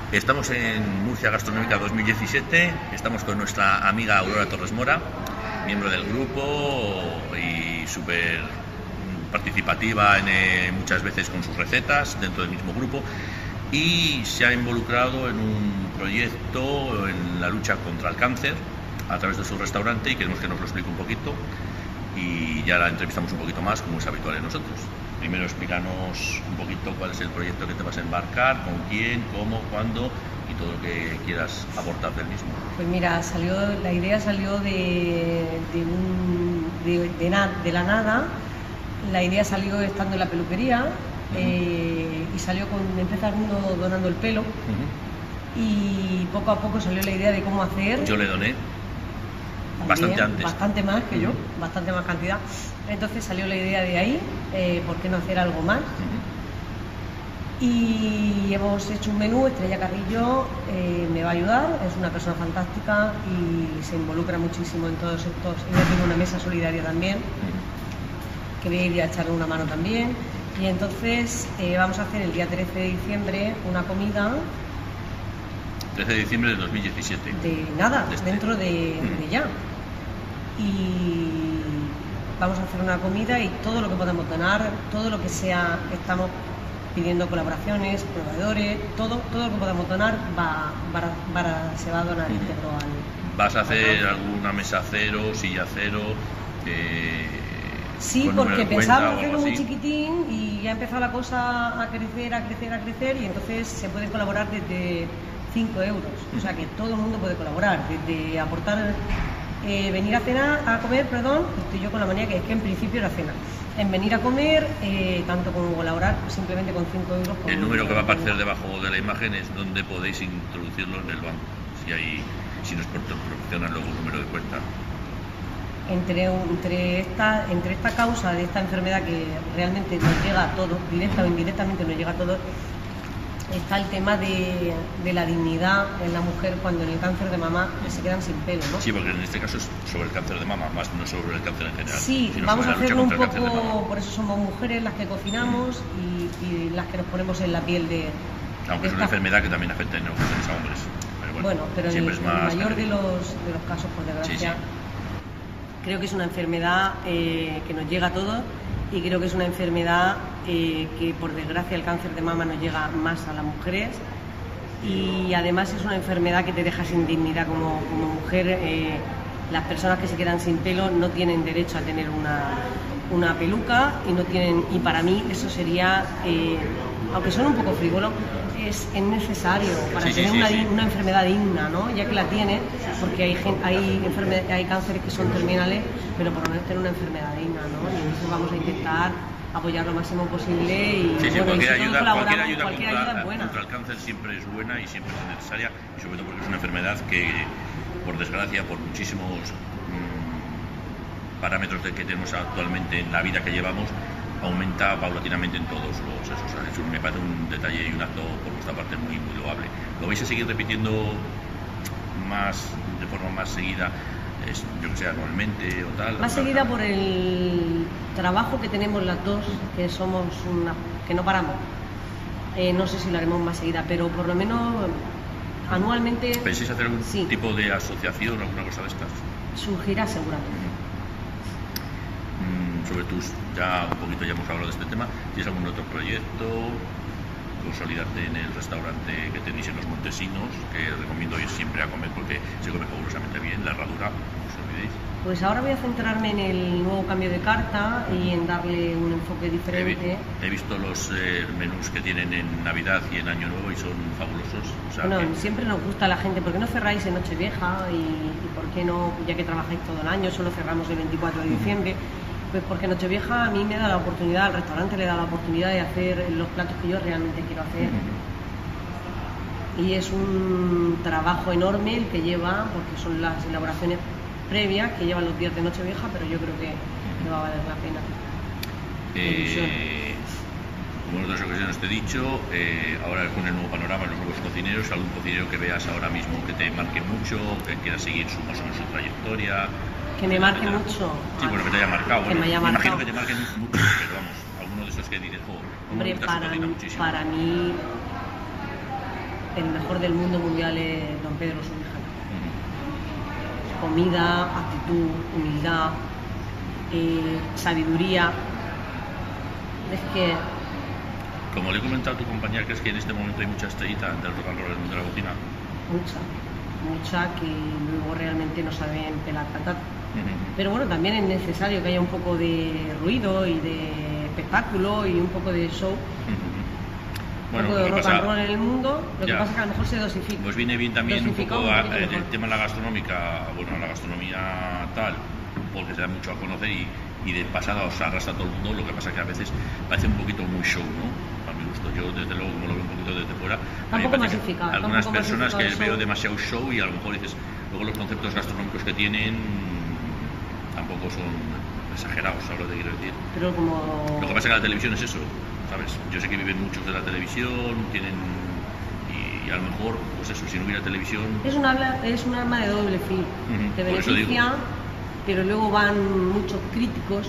Estamos en Murcia Gastronómica 2017, estamos con nuestra amiga Aurora Torres Mora, miembro del grupo y súper participativa muchas veces con sus recetas dentro del mismo grupo, y se ha involucrado en un proyecto en la lucha contra el cáncer a través de su restaurante, y queremos que nos lo explique un poquito y ya la entrevistamos un poquito más, como es habitual en nosotros. Primero explícanos un poquito cuál es el proyecto que te vas a embarcar, con quién, cómo, cuándo y todo lo que quieras aportar del mismo. Pues mira, la idea salió de la nada. La idea salió estando en la peluquería, y salió empezando donando el pelo, y poco a poco salió la idea de cómo hacer. Yo le doné bastante antes. Bastante más que yo, bastante más cantidad. Entonces salió la idea de ahí, ¿por qué no hacer algo más? Y hemos hecho un menú. Estrella Carrillo me va a ayudar, es una persona fantástica y se involucra muchísimo en todos estos. Ella tiene una mesa solidaria también, que voy a ir a echarle una mano también. Y entonces vamos a hacer el día 13 de diciembre una comida. 13 de diciembre de 2017. De nada, dentro de ya. Y vamos a hacer una comida, y todo lo que podamos donar, todo lo que sea, estamos pidiendo colaboraciones, proveedores, todo lo que podamos donar se va a donar íntegro al... ¿Vas a hacer alguna mesa cero, silla cero? Sí, porque pensaba hacerlo muy chiquitín y ya ha empezado la cosa a crecer, y entonces se puede colaborar desde 5 euros. O sea que todo el mundo puede colaborar, desde aportar, venir a comer, estoy yo con la manía que es que en principio era cena. En venir a comer, tanto como colaborar, simplemente con 5 euros. El número que va a aparecer debajo de la imagen es donde podéis introducirlo en el banco, si nos proporcionan luego un número de cuenta. Entre esta causa de esta enfermedad que realmente nos llega a todos, directa o indirectamente nos llega a todos, está el tema de la dignidad en la mujer cuando en el cáncer de mama se quedan sin pelo, ¿no? Sí, porque en este caso es sobre el cáncer de mama, más no sobre el cáncer en general. Sí, vamos a hacerlo un poco, por eso somos mujeres las que cocinamos y las que nos ponemos en la piel de... Aunque es una enfermedad que también afecta en ocasiones a hombres. Pero en el mayor de los casos, por desgracia, creo que es una enfermedad que nos llega a todos, y creo que es una enfermedad que por desgracia el cáncer de mama nos llega más a las mujeres, y además es una enfermedad que te deja sin dignidad como mujer. Las personas que se quedan sin pelo no tienen derecho a tener una peluca, y para mí eso sería, aunque suene un poco frívolo, es necesario para tener una enfermedad digna, ¿no? Ya que la tiene, porque hay cánceres que son terminales, pero por lo menos tener una enfermedad digna, ¿no? Y entonces vamos a intentar apoyar lo máximo posible, y cualquier ayuda es buena. Contra el cáncer siempre es buena y siempre es necesaria, y sobre todo porque es una enfermedad que, por desgracia, por muchísimos parámetros que tenemos actualmente en la vida que llevamos, aumenta paulatinamente en todos los esos. Eso me parece un detalle y un acto por vuestra parte muy loable. ¿Lo vais a seguir repitiendo de forma más seguida, yo que sé, anualmente o tal? Más seguida por el trabajo que tenemos las dos, que somos que no paramos. No sé si lo haremos más seguida, pero por lo menos anualmente. ¿Pensáis hacer algún tipo de asociación o alguna cosa de estas? Surgirá seguramente. Sobre ya un poquito ya hemos hablado de este tema. ¿Tienes algún otro proyecto? Consolidarte en el restaurante que tenéis en Los Montesinos, que recomiendo ir siempre a comer porque se come fabulosamente bien, La Herradura, no os olvidéis. Pues ahora voy a centrarme en el nuevo cambio de carta y en darle un enfoque diferente. He visto los menús que tienen en Navidad y en Año Nuevo y son fabulosos. Siempre nos gusta a la gente, ¿por qué no cerráis en Nochevieja? Y ¿por qué no, ya que trabajáis todo el año, solo cerramos el 24 de diciembre? Pues porque Nochevieja a mí me da la oportunidad, al restaurante le da la oportunidad de hacer los platos que yo realmente quiero hacer. Y es un trabajo enorme el que lleva, porque son las elaboraciones previas que llevan los días de Nochevieja, pero yo creo que me va a valer la pena. Como en otras ocasiones te he dicho, ahora con el nuevo panorama, los nuevos cocineros, algún cocinero que veas ahora mismo que te marque mucho, que quiera seguir más o menos su trayectoria. Que me marque mucho. Sí, bueno, que te haya marcado. Que me haya marcado. Imagino que te marquen mucho, pero vamos, alguno de esos que dices, hombre, para mí el mejor del mundo mundial es don Pedro Subijana. Comida, actitud, humildad, sabiduría. Es que... Como le he comentado a tu compañera, ¿crees que en este momento hay mucha estrellita del rock and roll en el mundo de la cocina? Mucha que luego realmente no saben pelar patata. Pero bueno, también es necesario que haya un poco de ruido y de espectáculo y un poco de show. Bueno, un poco de rock and roll en el mundo, lo que pasa es que a lo mejor se dosifica. Pues viene bien también un poco el tema de la gastronómica, bueno, la gastronomía tal, porque se da mucho a conocer y de pasada os arrastra a todo el mundo, lo que pasa que a veces parece un poquito muy show, ¿no? A mi gusto, yo desde luego, como lo veo un poquito desde fuera, tampoco masificado. Algunas personas que veo demasiado show y a lo mejor dices, luego los conceptos gastronómicos que tienen tampoco son exagerados, ¿sabes lo que quiero decir? Pero como... Lo que pasa es que la televisión es eso, ¿sabes? Yo sé que viven muchos de la televisión, tienen... Y a lo mejor, pues eso, si no hubiera televisión... Es un arma de doble filo. Te beneficia, pero luego van muchos críticos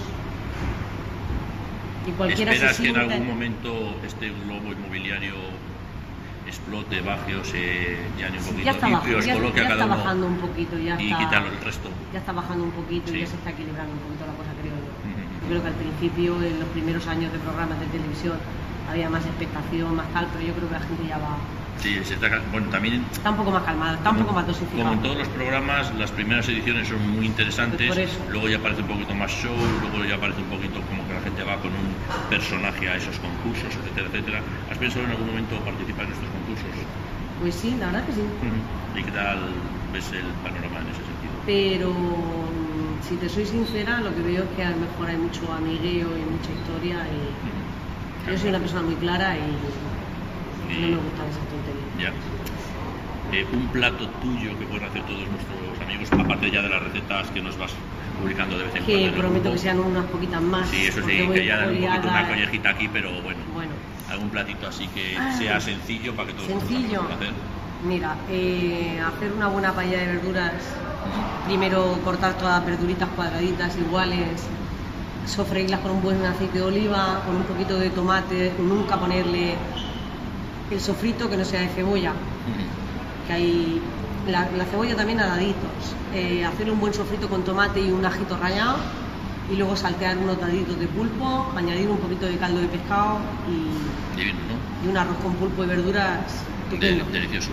y cualquiera ¿Esperas se siente... que en algún momento este globo inmobiliario explote, baje o se llane un poquito y os coloque a cada uno bajando un poquito, y quitarlo el resto? Ya está bajando un poquito y ya se está equilibrando un poquito la cosa, creo yo. Yo creo que al principio, en los primeros años de programas de televisión, había más expectación, más tal, pero yo creo que la gente ya va... Sí, bueno, también... Está un poco más calmada, está un poco más dosificada. Como en todos los programas, las primeras ediciones son muy interesantes, pues luego ya parece un poquito más show, luego ya parece un poquito como que la gente va con un personaje a esos concursos, etcétera, etcétera. ¿Has pensado en algún momento participar en estos concursos? Pues sí, la verdad que sí. ¿Y qué tal ves el panorama en ese sentido? Pero, si te soy sincera, lo que veo es que a lo mejor hay mucho amigueo y mucha historia y yo soy una persona muy clara y no me gustan esas tonterías. Ya. Un plato tuyo que pueden hacer todos nuestros amigos, aparte ya de las recetas que nos vas publicando de vez en cuando. Que prometo que sean unas poquitas más. Sí, eso sí, que ya dan un poquito una collejita aquí, pero bueno. Algún platito así que sea sencillo para que todos sencillo. Podamos hacer. Mira, hacer una buena paella de verduras. Primero cortar todas las verduritas cuadraditas iguales, sofreírlas con un buen aceite de oliva, con un poquito de tomate, nunca ponerle el sofrito que no sea de cebolla, que hay la cebolla también a daditos, hacer un buen sofrito con tomate y un ajito rallado y luego saltear unos daditos de pulpo, añadir un poquito de caldo de pescado y, divino, ¿no? Y un arroz con pulpo y verduras delicioso.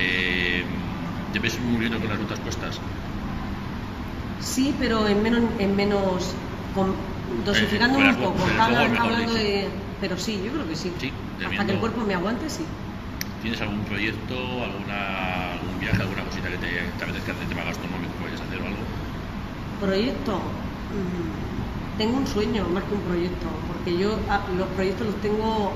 ¿Te ves muriendo con las notas puestas? Sí, pero en menos dosificando un poco. Hablando de... Pero sí, yo creo que sí. Hasta que el cuerpo me aguante, sí. ¿Tienes algún proyecto, algún viaje, alguna cosita que te apetezca hacer, tema gastronómico, que vayas a hacer o algo? ¿Proyecto? Tengo un sueño más que un proyecto, porque yo los proyectos los tengo,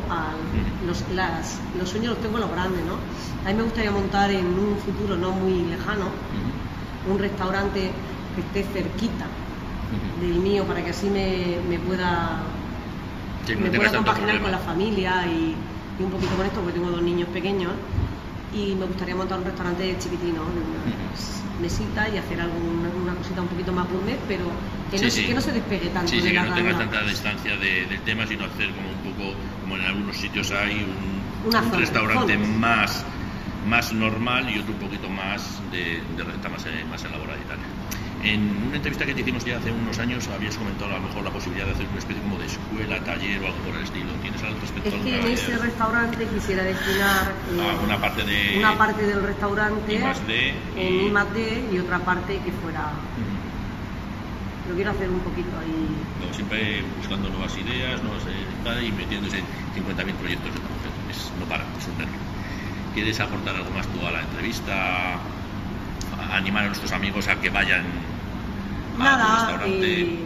los sueños los tengo a lo grande, ¿no? A mí me gustaría montar en un futuro no muy lejano un restaurante que esté cerquita del mío para que así me pueda compaginar con la familia y un poquito con esto, porque tengo 2 niños pequeños y me gustaría montar un restaurante chiquitino, unas mesitas y hacer una cosita un poquito más gourmet, pero que no se despegue tanto de la que no tenga tanta distancia del tema, sino hacer como un poco, como en algunos sitios hay un restaurante más normal y otro un poquito más de receta más elaborada y tal. En una entrevista que te hicimos ya hace unos años habías comentado a lo mejor la posibilidad de hacer una especie como de escuela, taller o algo por el estilo. ¿Tienes algo respecto a alguna? Es que en ese restaurante quisiera destinar una parte del restaurante en I+D y otra parte que fuera... Lo quiero hacer un poquito ahí. No, siempre buscando nuevas ideas, y metiéndose en 50.000 proyectos de trabajo. No para, es un nervio. ¿Quieres aportar algo más tú a la entrevista? ¿Animar a nuestros amigos a que vayan al restaurante?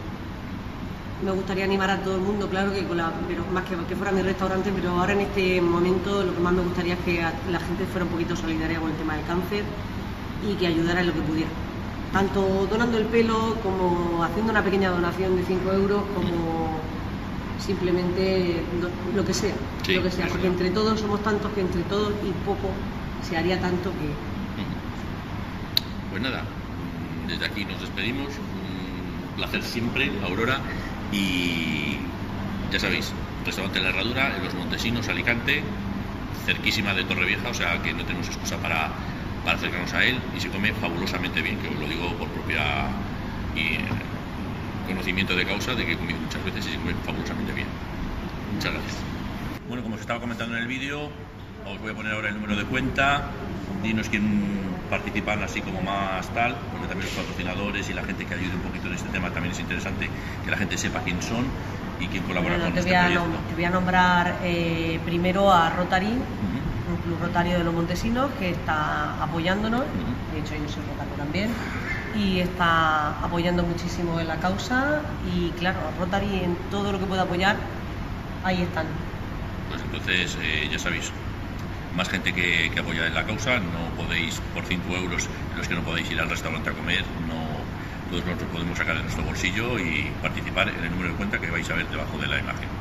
Me gustaría animar a todo el mundo, claro, pero más que fuera mi restaurante, pero ahora en este momento lo que más me gustaría es que la gente fuera un poquito solidaria con el tema del cáncer y que ayudara en lo que pudiera. Tanto donando el pelo, como haciendo una pequeña donación de 5 euros, como simplemente lo que sea, porque entre todos somos tantos que entre todos y poco se haría tanto que... Pues nada, desde aquí nos despedimos, un placer siempre, Aurora, y ya sabéis, restaurante La Herradura, en Los Montesinos, Alicante, cerquísima de Torrevieja, o sea que no tenemos excusa para acercarnos a él, y se come fabulosamente bien, que os lo digo por propia conocimiento de causa, de que he comido muchas veces y se come fabulosamente bien. Muchas gracias. Bueno, como os estaba comentando en el vídeo, os voy a poner ahora el número de cuenta. Dinos quién participan así como más tal, porque también los patrocinadores y la gente que ayude un poquito en este tema también es interesante que la gente sepa quién son y quién colabora con este proyecto. Te voy a nombrar primero a Rotary, un club rotario de Los Montesinos que está apoyándonos, de hecho yo soy rotario también, y está apoyando muchísimo en la causa, y claro, Rotary en todo lo que pueda apoyar, ahí están. Pues entonces ya sabéis, más gente que apoya en la causa. No podéis, por 5 euros, los que no podéis ir al restaurante a comer, todos nosotros podemos sacar de nuestro bolsillo y participar en el número de cuenta que vais a ver debajo de la imagen.